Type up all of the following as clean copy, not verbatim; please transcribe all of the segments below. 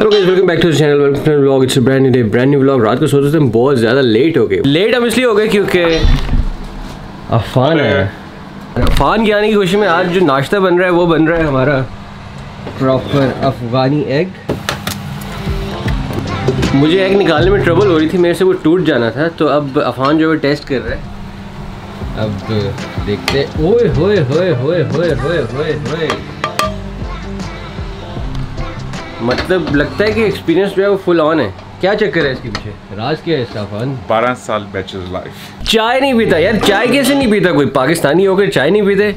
Hello guys, welcome back to the channel, welcome to vlog. It's a brand new day, brand new vlog. रात को सोचते थे हम बहुत ज़्यादा लेट हो गए। लेट हम इसलिए हो गए क्योंकि अफान है। अफान के आने की खुशी में आज जो नाश्ता बन रहा है वो बन रहा है हमारा प्रॉपर अफगानी एग। मुझे एग निकालने में ट्रबल हो रही थी, मेरे से वो टूट जाना था, तो अब अफान जो है टेस्ट कर रहा है। अब देखते। ओए होए होए होए होए होए होए होए, मतलब लगता है कि एक्सपीरियंस जो है वो फुल ऑन है। क्या चक्कर है इसके पीछे, राज क्या है इसका? अफान 12 साल बैचलर लाइफ। चाय नहीं पीता यार, चाय कैसे नहीं पीता? कोई पाकिस्तानी होकर चाय नहीं पीते?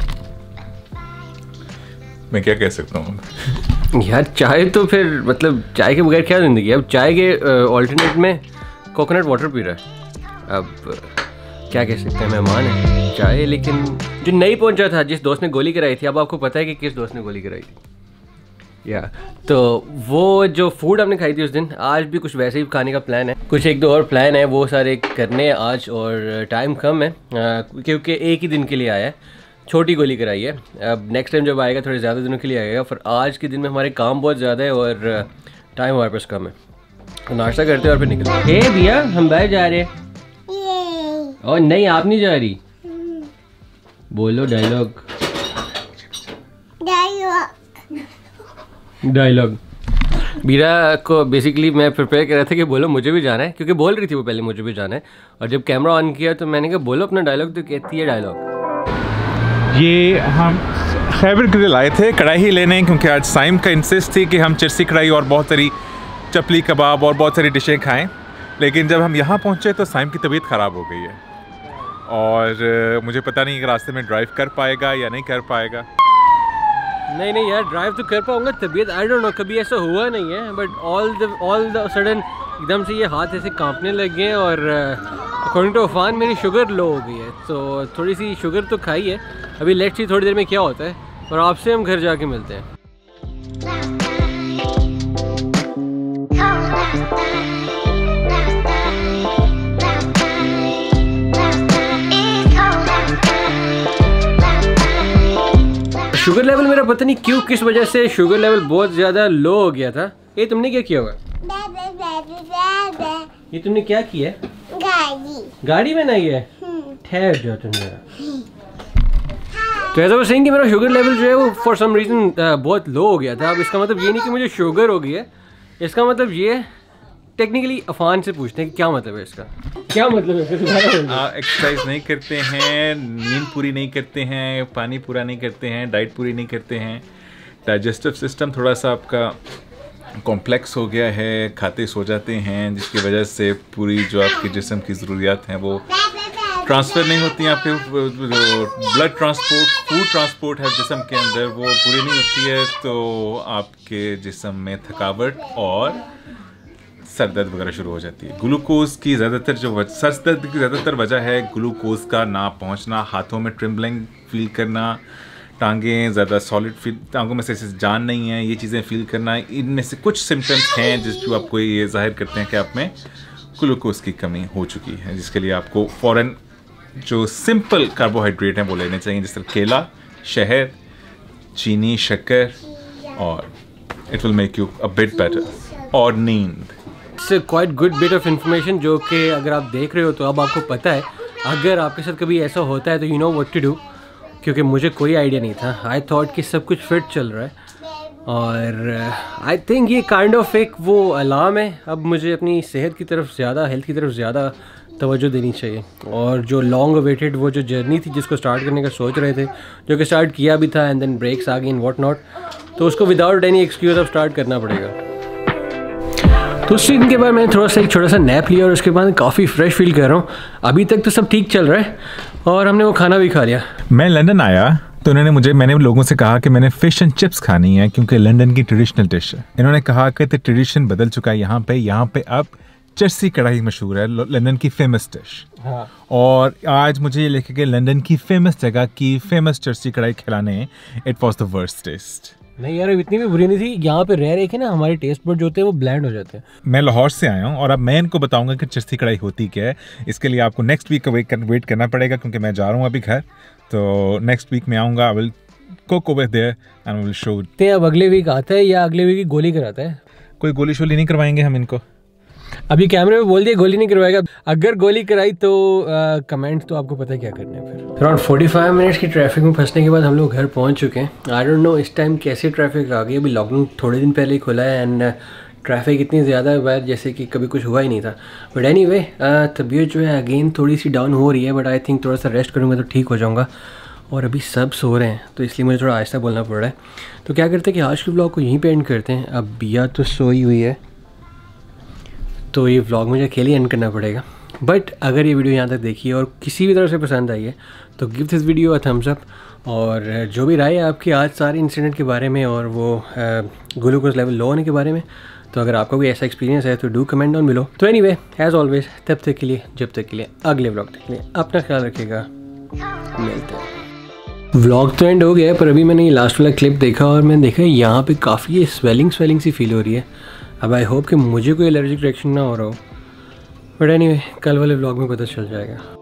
मैं क्या कह सकता हूँ यार चाय तो फिर मतलब चाय के बगैर क्या ज़िंदगी है। अब चाय के ऑल्टरनेट में कोकोनट वाटर पी रहा है। अब क्या कह सकते हैं, मेहमान है चाय। लेकिन जो नहीं पहुंचा था, जिस दोस्त ने गोली कराई थी, अब आपको पता है कि किस दोस्त ने गोली कराई थी या तो वो जो फूड हमने खाई थी उस दिन, आज भी कुछ वैसे ही खाने का प्लान है। कुछ एक दो और प्लान है, वो सारे करने हैं आज, और टाइम कम है क्योंकि एक ही दिन के लिए आया है। छोटी गोली कराई है। अब नेक्स्ट टाइम जब आएगा थोड़े ज़्यादा दिनों के लिए आएगा, फिर आज के दिन में हमारे काम बहुत ज़्यादा है और टाइम हमारे पास कम है। तो नाश्ता करते हैं और फिर निकलते हैं। हे भैया, हम बाहर जा रहे हैं। और नहीं, आप नहीं जा रही। बोलो डायलॉग। डायलॉग बीरा को बेसिकली मैं प्रिपेयर कर रहा था कि बोलो मुझे भी जाना है, क्योंकि बोल रही थी वो पहले मुझे भी जाना है। और जब कैमरा ऑन किया तो मैंने कहा बोलो अपना डायलॉग, तो कहती है डायलॉग। ये हम खैबर के लिए लाए थे कढ़ाई लेने, क्योंकि आज साइम का इंसिस्ट थी कि हम चिरसी कढ़ाई और बहुत सारी चपली कबाब और बहुत सारी डिशें खाएं। लेकिन जब हम यहाँ पहुँचे तो साइम की तबीयत ख़राब हो गई है और मुझे पता नहीं कि रास्ते में ड्राइव कर पाएगा या नहीं कर पाएगा। नहीं यार, ड्राइव तो कर पाऊंगा। तबीयत आई डोंट नो, कभी ऐसा हुआ नहीं है, बट ऑल द सडन एकदम से ये हाथ ऐसे कांपने लग गए। और अकॉर्डिंग टू अफान मेरी शुगर लो हो गई है, तो थोड़ी सी शुगर तो खाई है। अभी लेट्स सी थोड़ी देर में क्या होता है, और आपसे हम घर जाके मिलते हैं। शुगर लेवल मेरा पता नहीं क्यों, किस वजह से शुगर लेवल बहुत ज़्यादा लो हो गया था। ये तुमने क्या किया हुआ? ये तुमने क्या किया? गाड़ी बनाई है। ठहर जाओ तुम जरा। तो ऐसा वो सही कि मेरा शुगर लेवल जो है वो फॉर सम रीज़न बहुत लो हो गया था। अब इसका मतलब ये नहीं कि मुझे शुगर हो गई है, इसका मतलब ये टेक्निकली अफान से पूछते हैं कि क्या मतलब है इसका। क्या मतलब है? एक्सरसाइज नहीं करते हैं, नींद पूरी नहीं करते हैं, पानी पूरा नहीं करते हैं, डाइट पूरी नहीं करते हैं, डाइजेस्टिव सिस्टम थोड़ा सा आपका कॉम्प्लेक्स हो गया है, खाते सो जाते हैं, जिसकी वजह से पूरी जो आपकी जिस्म की ज़रूरियात हैं वो ट्रांसफ़र नहीं होती हैं। आपके ब्लड ट्रांसपोर्ट, फूड ट्रांसपोर्ट है जिस्म के अंदर, वो पूरी नहीं होती है, तो आपके जिस्म में थकावट और सर दर्द वगैरह शुरू हो जाती है। ग्लूकोज़ की ज़्यादातर जो सर दर्द की ज़्यादातर वजह है ग्लूकोज़ का ना पहुंचना, हाथों में ट्रिम्बलिंग फील करना, टांगें ज़्यादा सॉलिड फील, टांगों में से जान नहीं है, ये चीज़ें फील करना। इनमें से कुछ सिम्टम्स हैं जो आपको ये जाहिर करते हैं कि आप में ग्लूकोज़ की कमी हो चुकी है, जिसके लिए आपको फ़ौरन जो सिंपल कार्बोहाइड्रेट हैं वो लेने चाहिए, जिस तरह केला, शहद, चीनी, शक्कर, और it will make you a bit better. और नींद। It's quite good bit of information, जो कि अगर आप देख रहे हो तो अब आपको पता है। अगर आपके साथ कभी ऐसा होता है तो you know what to do, क्योंकि मुझे कोई आइडिया नहीं था। आई थॉट कि सब कुछ फिट चल रहा है, और आई थिंक ये काइंड ऑफ एक वो अलार्म है। अब मुझे अपनी सेहत की तरफ ज़्यादा, हेल्थ की तरफ ज़्यादा तवज्जो देनी चाहिए। और जो लॉन्ग अवेटेड वो जो जर्नी थी जिसको स्टार्ट करने का सोच रहे थे, जो कि स्टार्ट किया भी था, एंड देन ब्रेक्स आ गई एंड व्हाट नॉट, तो उसको विदाउट एनी एक्सक्यूज अब स्टार्ट करना पड़ेगा। तो उस दिन के बाद मैंने थोड़ा सा एक छोटा सा नैप लिया और उसके बाद काफ़ी फ्रेश फील कर रहा हूँ। अभी तक तो सब ठीक चल रहा है और हमने वो खाना भी खा लिया। मैं लंदन आया तो मैंने लोगों से कहा कि मैंने फ़िश एंड चिप्स खानी है, क्योंकि लंदन की ट्रेडिशनल डिश है। इन्होंने कहा कि तो ट्रेडिशन बदल चुका है यहाँ पे अब चिरसी कढ़ाई मशहूर है, लंदन की फेमस डिश। हाँ। और आज मुझे ये लिखे कि लंदन की फेमस जगह की फेमस चिरसी कढ़ाई खिलाने, it was the worst taste. नहीं यार, इतनी भी बुरी नहीं थी। यहाँ पे रह रहे थे ना, हमारे टेस्ट बड जो होते हैं वो ब्लैंड हो जाते हैं। मैं लाहौर से आया हूँ और अब मैं इनको बताऊंगा कि चिरसी कढ़ाई होती क्या है। इसके लिए आपको नेक्स्ट वीक वेट करना पड़ेगा, क्योंकि मैं जा रहा हूँ अभी घर। तो नेक्स्ट वीक में आऊँगा, I will cook over there and will show. अब अगले वीक आता है या अगले वीक गोली कराता है? कोई गोली शोली नहीं करवाएंगे हम इनको। अभी कैमरे में बोल दिया गोली नहीं करवाएगा, अगर गोली कराई तो कमेंट तो आपको पता है क्या करना है फिर। अराउंड 45 मिनट्स की ट्रैफिक में फंसने के बाद हम लोग घर पहुंच चुके हैं। आई डोंट नो इस टाइम कैसी ट्रैफिक आ गई, अभी लॉकडाउन थोड़े दिन पहले ही खुला है एंड ट्रैफिक इतनी ज़्यादा है बाहर जैसे कि कभी कुछ हुआ ही नहीं था। बट एनीवे तबीयत जो है अगेन थोड़ी सी डाउन हो रही है, बट आई थिंक थोड़ा सा रेस्ट करूँगा तो ठीक हो जाऊँगा। और अभी सब सो रहे हैं तो इसलिए मुझे थोड़ा आहिस्ता बोलना पड़ रहा है। तो क्या करते हैं कि आज के व्लॉग को यहीं पे एंड करते हैं। अब बिया तो सोई हुई है तो ये व्लॉग मुझे अकेले एंड करना पड़ेगा। बट अगर ये वीडियो यहाँ तक देखी है और किसी भी तरह से पसंद आई है तो give this video a thumbs up. और जो भी राय है आपकी आज सारे इंसिडेंट के बारे में और वो ग्लूकोज लेवल लो होने के बारे में, तो अगर आपका कोई ऐसा एक्सपीरियंस है तो डू कमेंट डाउन बिलो। तो एनीवे एज ऑलवेज तब तक के लिए, जब तक के लिए, अगले व्लॉग तक के लिए अपना ख्याल रखिएगा, मिलते हैं। व्लॉग तो एंड हो गया है पर अभी मैंने ये लास्ट वाला क्लिप देखा और मैंने देखा यहाँ पे काफ़ी स्वेलिंग सी फील हो रही है। अब आई होप कि मुझे कोई एलर्जिक रिएक्शन ना हो रहा हो, बट एनीवे कल वाले व्लॉग में पता चल जाएगा।